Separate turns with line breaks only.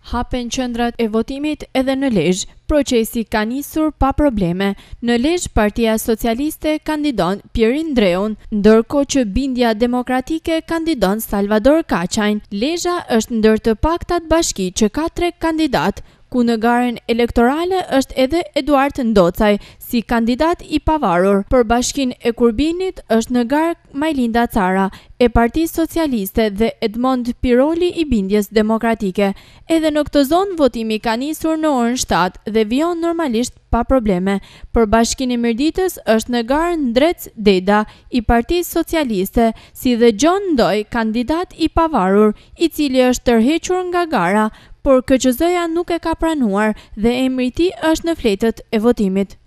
Hapen qendrat e votimit edhe në Lezhë. Procesi ka nisur pa probleme. Në Lezhë, Partia Socialiste kandidon Pierin Dreun, ndërkohë që Bindja Demokratike kandidon Salvador Kaçajn. Lezhë është ndër të paktat bashki që ka 3 kandidat, ku në garën elektorale është edhe Eduard Ndocaj si kandidat i pavarur. Për bashkinë e Kurbinit është në garë Majlinda Cara e Partisë Socialiste dhe Edmond Piroli i Bindjes Demokratike. Edhe në këtë zonë votimi ka nisur në orën 7 dhe vijon normalisht pa probleme. Për bashkinë e Mirditës është në garë Ndrec Deda i Partisë Socialiste, si dhe Gjon Ndoj, kandidat i pavarur, i cili është tërhequr nga gara, por KQZ-ja nuk e ka pranuar dhe emri i tij është në fletët e votimit.